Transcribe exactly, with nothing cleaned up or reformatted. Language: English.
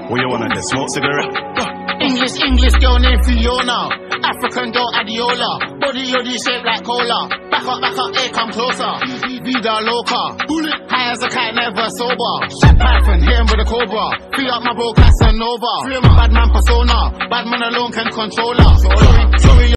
What you wanna do? Smoke cigarette? English, English girl named Fiona. African girl Adiola. Body yoddy shaped like cola. Back up, back up, hey, come closer. Vida loca. High as a kite, never sober. Shot Python, hit him with a cobra. Free up my bro Casanova. Free up my bad man persona. Bad man alone can control her. Sorry, sorry.